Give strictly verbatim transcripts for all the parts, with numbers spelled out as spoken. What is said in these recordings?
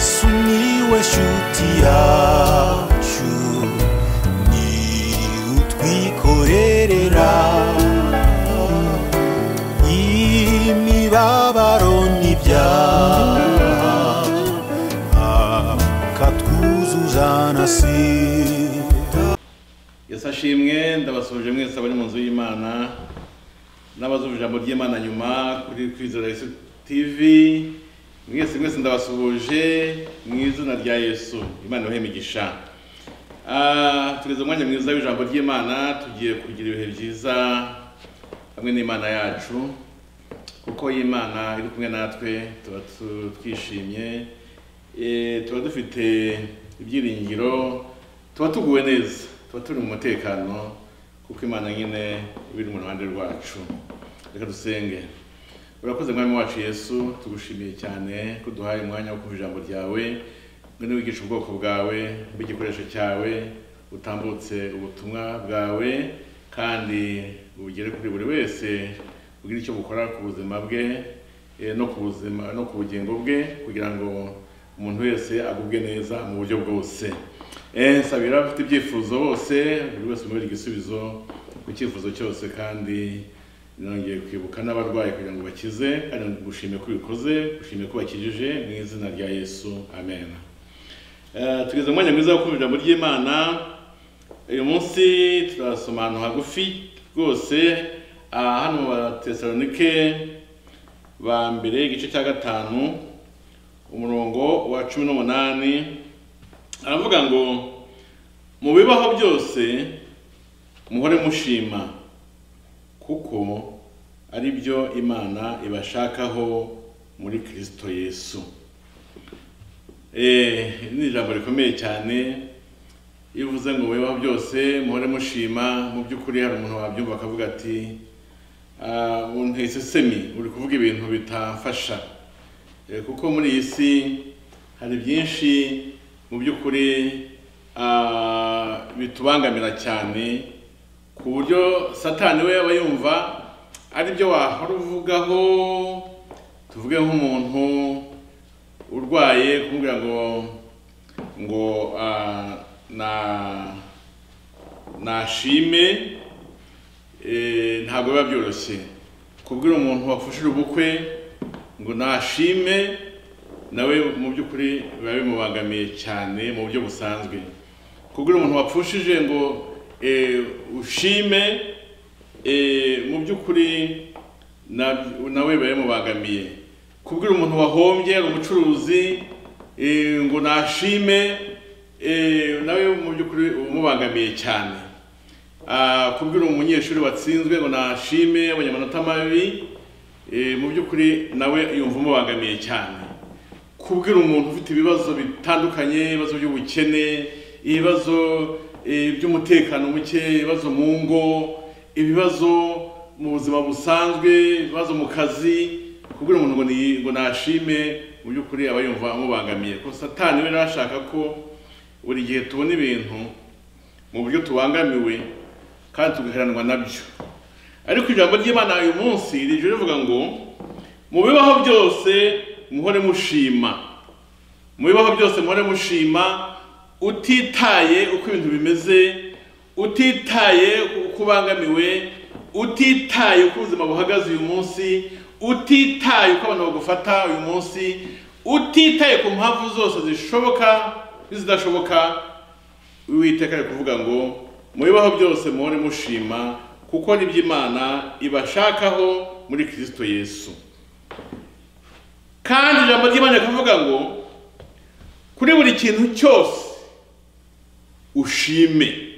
Yesu niwe shuti yacu ni utwikorerera imibabaro n'ibyaha akatwuzuza na sida. Yesu ashimwe. Ndabasuje mwese abari mu nzu y'Imana n'abazumva ijambo ry'Imana nyuma kuri Kwizera Yesu T V. Mwese mwese ndabasuje mu izina rya Yesu. Imana ibahe imigisha. Ah, tugeze umwanya mwiza w'ijambo ry'Imana, tugiye kugira ibihe byiza hamwe n'Imana yacu, kuko Imana iri kumwe natwe, tuba twishimye, eh tuba dufite ibyiringiro, tuba tuguwe neza, tuba turi mu mutekano, kuko Imana nyine ibiri mu ruhande rwacu. Reka dusenge. Urakoze mwami wacu Yesu, tugushimiye cyane ko duhaye umwanya wo kumva ijambo ryawe, ngene wigisha ubwoko bwawe, bigikoresho cyawe, utambutse ubutumwa bwawe, kandi ugere kuri buri wese ugira icyo bukora ku buzima bwe, no ku buzima no ku bugingo bwe, kugira ngo umuntu wese agubwe neza mu buryo bwose. Eh sabira afite ibyifuzo bose, buri wese umubera igisubizo ku cyifuzo cyose, kandi nongeye kwibuka n'abarwayi kugira ngo bakize, kandi gushimye ko bikoze, gushimye ko bakijije mu izina rya Yesu. Amen. Eh tugeze umwanya mwiza wo kumva ijambo ry'Imana. Uyu munsi turasoma ahantu hagufi rwose, hano mu Batesalonike ba mbere igice cya gatanu umurongo wa cumi n'umunani. Aravuga ngo mu bibaho byose muhore mushima, kuko ari byo Imana ibashakaho muri Kristo Yesu. Eh ni ijambo rikomeye cyane. Iyo uvuze ngo mu bibaho byose muhore mushima, mu by'ukuri hari umuntu wabyumva akavuga ati ah untese semi uri kuvuga ibintu bitafasha, kuko muri iyi si hari byinshi mu by'ukuri ah bitubangamira cyane, ku buryo Satani we yaba yumva ari byo wahora uvugaho. Tuvuge nk'umuntu urwaye kumubwira ngo ngo ah na nashime, eh ntabwo biba byoroshye kubwira umuntu wapfushije ubukwe ngo nashime, nawe mu by'ukuri biba bimubangamiye cyane mu buryo busanzwe. Kubwira umuntu wapfushije ngo eh ushime, eh mu by'ukuri nawe biba bimubangamiye. Kubwira umuntu wahombye ari umucuruzi eh ngo nashime, eh nawe mu by'ukuri umubangamiye cyane. Ah kubwira umunyeshuri watsinzwe ngo nashime abonye amanota mabi, eh mu by'ukuri nawe yumva umubangamiye cyane. Kubwira umuntu ufite ibibazo bitandukanye, ibibazo by'ubukene, ibibazo by'umutekano muke, ibibazo mu ngo, ibibazo mu buzima busanzwe, ibibazo mu kazi, kubwira umuntu ngo ni ngo nashime, mu by'ukuri aba yumva amubangamiye. Ko Satani we narashaka ko buri gihe tubona ibintu mu buryo tubangamiwe kandi tugaheranwa nabyo. Ariko ijambo ry'Imana uyu munsi rije rivuga ngo mu bibaho byose muhore mushima. Mu bibaho byose muhore mushima, utitaye uko ibintu bimeze, utitaye uko ubangamiwe, utitaye uko ubuzima buhagaze uyu munsi, utitaye uko abantu bagufata uyu munsi, utitaye ku mpamvu zose zishoboka n'izidashoboka. Uwiteka ari kuvuga ngo mu bibaho byose muhore mushima, kuko ni byo Imana ibashakaho muri Kristo Yesu. Kandi ijambo ry'Imana rikavuga ngo kuri buri kintu cyose ushime.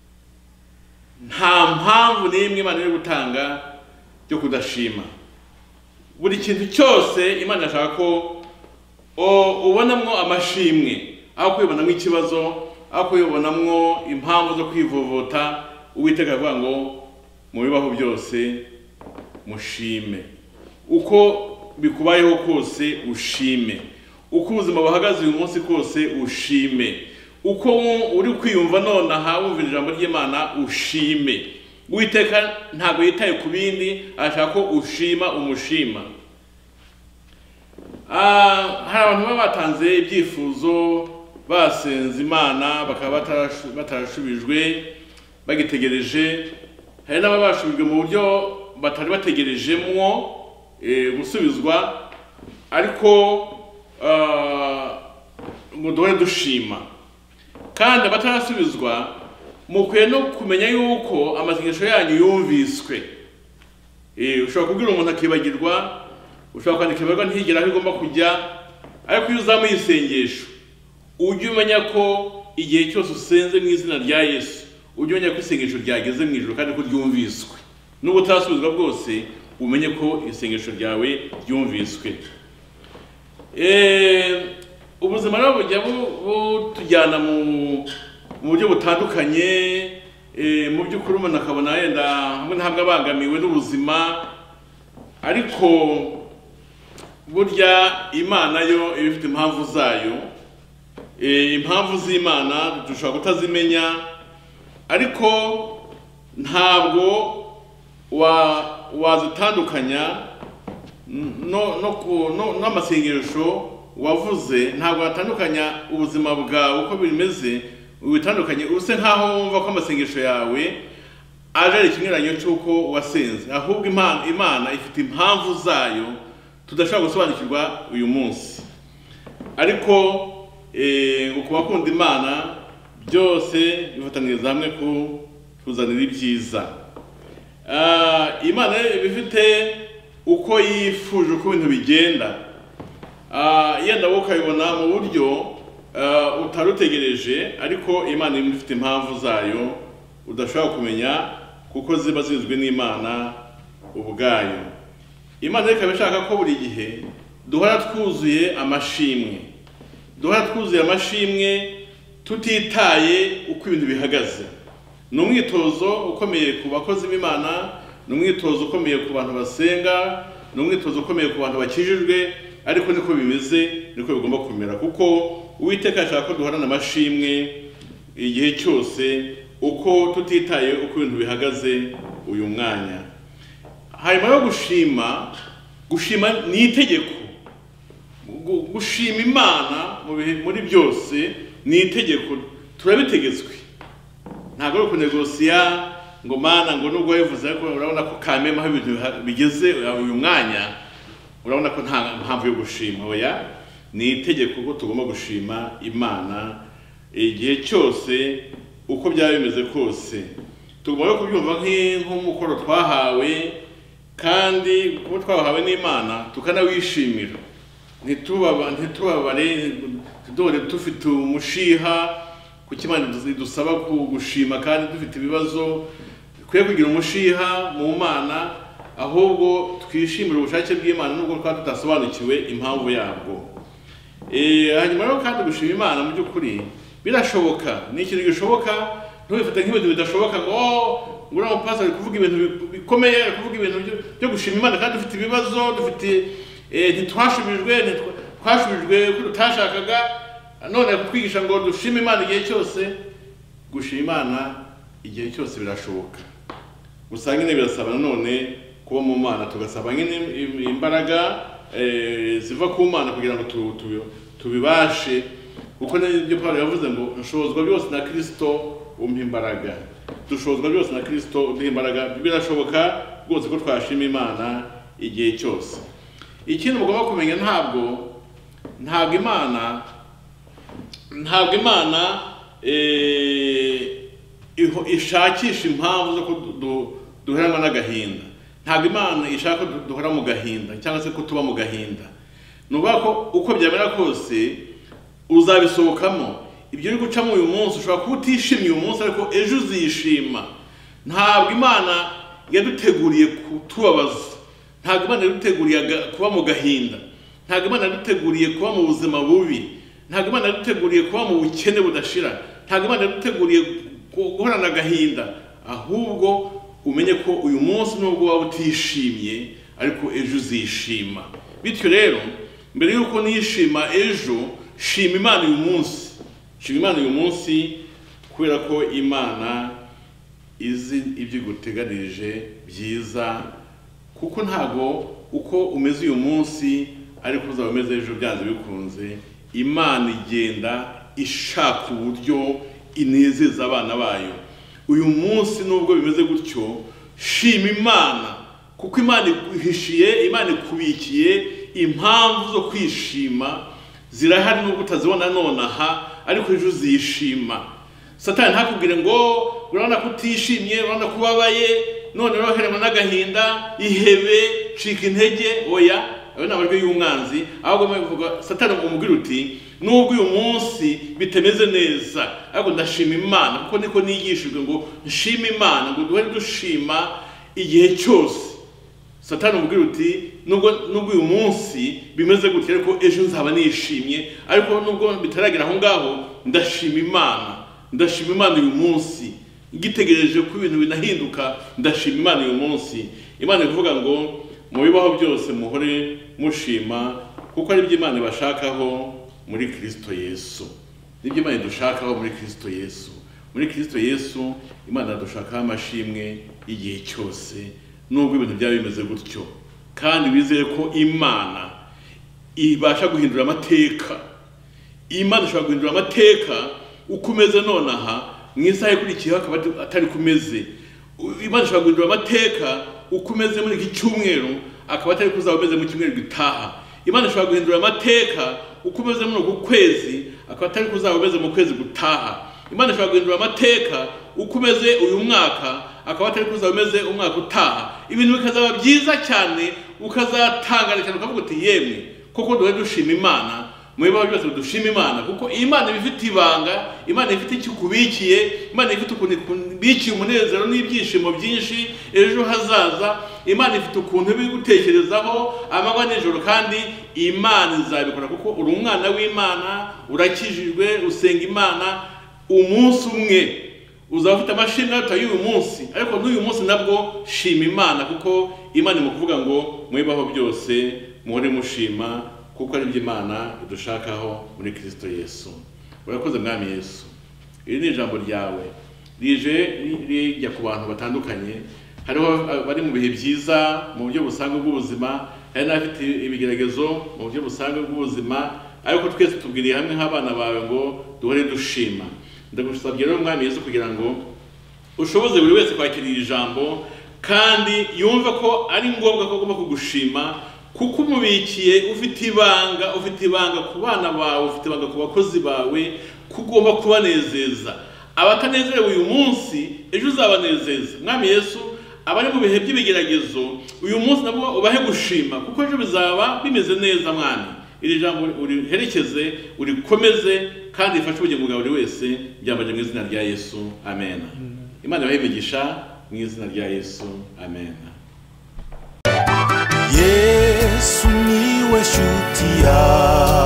Nta mpamvu n'imwe Imana iri gutanga cyo kudashima. Buri kintu cyose Imana ishaka ko ubonamwo amashimwe, aho kwibonamwo ikibazo, aho kwibonamwo impamvu zo kwivovota. Uwiteka avuga ngo mu bibaho byose mushime. Uko bikubayeho kose ushime, uko ubuzima buhagaze uyu munsi kose ushime, uko uri kwiyumva none aha wumva ijambo ry'Imana ushime. Uwiteka ntabwo yitaye ku bindi, ashaka ko ushima umushima. Ah, hari abantu baba batanze ibyifuzo basenze Imana bakaba batarashubijwe bagitegereje, hari n'ababashubijwe mu buryo batari bategerejemwo gusubizwa, ariko ngo duhore dushima. Kandi abatarasubizwa mukwiye no kumenya yuko amasengesho yanyu yumviswe. Ushobora kubwira umuntu akibagirwa, ushobora kwandika ibarwa ntigera aho igomba kujya, ariko iyo uzamuye isengesho ujye umenya ko igihe cyose usenze mu izina rya Yesu ujye umenya ko isengesho ryageze mu ijuru kandi ko ryumviswe. Nubwo utarasubizwa bwose umenye ko isengesho ryawe ryumviswe. Eh, ubuzima rero bujya butujyana mu buryo butandukanye. Eh, mu by'ukuri umuntu akabona yenda hamwe ntabwo abangamiwe n'ubuzima, ariko burya Imana yo iba ifite impamvu zayo. Eh, impamvu z'Imana dushobora kutazimenya, ariko ntabwo wa wazitandukanya no no n'amasengesho wavuze. Ntabwo watandukanya ubuzima bwawe uko bimeze ubitandukanye use nkaho wumva ko amasengesho yawe aje ari ikinyuranyo cy'uko wasenze. Ahubwo Imana Imana ifite impamvu zayo tudashobora gusobanukirwa uyu munsi, ariko eh ngo kubakunda Imana byose bifataniriza hamwe ku kuzanira ibyiza. Ah, Imana bifite uko yifuje uko ibintu bigenda. Ah, yenda wowe ukayibona mu buryo Uh, utarutegereje, ariko Imana ifite impamvu zayo udashobora kumenya kuko ziba zizwe n'Imana ubwayo. Imana ikaba ishaka ko buri gihe duhora twuzuye amashimwe, duhora twuzuye amashimwe tutitaye uko ibintu bihagaze. Ni umwitozo ukomeye ku bakozi b'Imana, ni umwitozo ukomeye ku bantu basenga, ni umwitozo ukomeye ku bantu bakijijwe, ariko niko bimeze, niko bigomba kumera, kuko Uwiteka ashaka ko duhorana amashimwe igihe cyose uko tutitaye uko ibintu bihagaze uyu mwanya. Hanyuma yo gushima, gushima ni itegeko. Gushima Imana muri byose ni itegeko, turabitegetswe. Ntabwo ari kunegosiya ngo Mana ngo nubwo yavuze ko urabona ko kamema aho ibintu bigeze uyu mwanya urabona ko nta mpamvu yo gushima. Oya, ni itegeko ko tugomba gushima Imana igihe cyose uko byaba bimeze kose. Tugomba kubyumva nk'umukoro twahawe, kandi kuko twahawe n'Imana tukanawishimira. Ntitubaba ntitubabare dore dufite umushiha kuko Imana dusaba gushima, kandi dufite ibibazo kwiye kugira umushiha mu Mana, ahubwo twishimira ubushake bw'Imana nubwo twaba tutasobanukiwe impamvu yabwo. Eh, hanyuma rero kandi gushima Imana mu by'ukuri birashoboka. Ni ikintu gishoboka, ntubifate nk'ibintu bidashoboka ngo oh ngura mu pastor kuvuga ibintu bikomeye, kuvuga ibintu byo gushima Imana kandi dufite ibibazo, dufite eh ntitwashubijwe ntitwashubijwe ko tutashakaga, none kutwigisha ngo dushime Imana igihe cyose. Gushima Imana igihe cyose birashoboka, gusa nyine birasaba none kuba mu Mana, tugasaba nyine imbaraga eh ziva ku Mana kugira ngo tubibashe, kuko n'ibyo Paulo yavuze ngo nshozwa byose na Kristo umpa imbaraga. Dushozwa byose na Kristo umpa imbaraga. Birashoboka rwose ko twashima Imana igihe cyose. Ikintu mugomba kumenya, ntabwo ntabwo Imana ntabwo Imana eh ishakisha impamvu zo duheranwa n'agahinda. Ntabwo Imana ishaka duhora mu gahinda cyangwa se ko tuba mu gahinda. Nuba ko uko byamera kose uzabisohokamo. Ibyo uri gucamo uyu munsi ushobora kuba utishimye uyu munsi, ariko ejo uzishima. Ntabwo Imana yaduteguriye kutubabaza, ntabwo Imana yaduteguriye kuba mu gahinda, ntabwo Imana yaduteguriye kuba mu buzima bubi, ntabwo Imana yaduteguriye kuba mu bukene budashira, ntabwo Imana yaduteguriye guhorana agahinda. Ahubwo umenye ko uyu munsi nubwo waba utishimye, ariko ejo uzishima. Bityo rero mbere yuko nishima ejo, shima Imana uyu munsi. Shima Imana uyu munsi, kubera ko Imana izi ibyo guteganirije byiza, kuko ntago uko umeze uyu munsi ariko uzaba umeze ejo byanze bikunze. Imana igenda ishaka uburyo inezeza abana bayo. Uyu munsi nubwo bimeze gutyo, shima Imana kuko Imana ihishiye, Imana ikubikiye impamvu zo kwishima zirahari nubwo utazibona nonaha, ariko ejo uzishima. Satani ntakubwire ngo urabona ko utishimye, urabona ko ubabaye, none roherema n'agahinda, ihebe, cika intege. Oya, ayo ni amajwi y'umwanzi. Ahubwo bivuga Satani umubwira uti nubwo uyu munsi bitemeze neza, ariko ndashima Imana kuko niko nigishijwe ngo nshima Imana, ngo duhere dushima igihe cyose. Satani umubwira uti nubwo nubwo uyu munsi bimeze gutya, ariko ejo nzaba nishimye, ariko nubwo bitaragira aho ngaho ndashima Imana, ndashima Imana uyu munsi. Igitegereje ko ibintu binahinduka, ndashima Imana uyu munsi. Imana ivuga ngo mu bibaho byose muhore mushima kuko ari byo Imana ibashakaho muri Kristo Yesu. Nibyo Imana idushakaho muri Kristo Yesu. Muri Kristo Yesu Imana idushakaho amashimwe igihe cyose nubwo ibintu byaba bimeze gutyo. Kandi wizeye ko Imana ibasha guhindura amateka. Imana ishobora guhindura amateka ukomeze nonaha mwisaha ikurikiyeho akaba atari kumeze. Imana ishobora guhindura amateka ukomeze muri iki cyumweru akaba atari kuzaba umeze mu cyumweru gitaha. Imana ishobora guhindura amateka ukomeze muri uku kwezi akaba atari kuzaba umeze mu kwezi gutaha. Imana ishobora guhindura amateka ukomeze uyu mwaka akaba atari kuzaba umeze umwaka utaha. Ibintu bikazaba byiza cyane, ukazatangara cyane ukavuga uti yemwe koko duhe dushima Imana. Mu bibaho byose dushima Imana kuko Imana ifite ibanga, Imana ifite icyo kubikiye, Imana ifite ukuntu bikiye umunezero n'ibyishimo byinshi ejo hazaza. Imana ifite ukuntu bigutekerezaho amanywa n'ijoro, kandi Imana izabikora kuko uri umwana w'Imana, urakijijwe, usenga Imana. Umunsi umwe uzaba ufite amashimwe atari uyu munsi, ariko n'uyu munsi nabwo shima Imana kuko Imana mu kuvuga ngo mu bibaho byose muhore mushima kuko ari byo Imana idushakaho muri Kristo Yesu. Urakoze Mwami Yesu. Iri ni ijambo ryawe rije rijya ku bantu batandukanye. Hariho bari mu bihe byiza mu buryo busanzwe bw'ubuzima, hari n'abafite ibigeragezo mu buryo busanzwe bw'ubuzima, ariko twese tubwiriye hamwe nk'abana bawe ngo duhore dushima. Ndagusabye rero Mwami Yesu kugira ngo ushoboze buri wese kwakira iri jambo, kandi yumve ko ari ngombwa ko agomba kugushima kuko umubikiye, ufite ibanga, ufite ibanga ku bana bawe, ufite ibanga ku bakozi bawe, kugomba kubanezeza. Abatanezerewe uyu munsi ejo uzabanezeza. Mwami Yesu, abari mu bihe by'ibigeragezo uyu munsi nabo ubahe gushima kuko ejo bizaba bimeze neza. Mwami, iri jambo uriherekeze, urikomeze, kandi ifashe ubugingo bwa buri wese. Byambaje mu izina rya Yesu, amen. Imana ibahe imigisha mu izina rya Yesu, amen. Yesu niwe shuti yawe.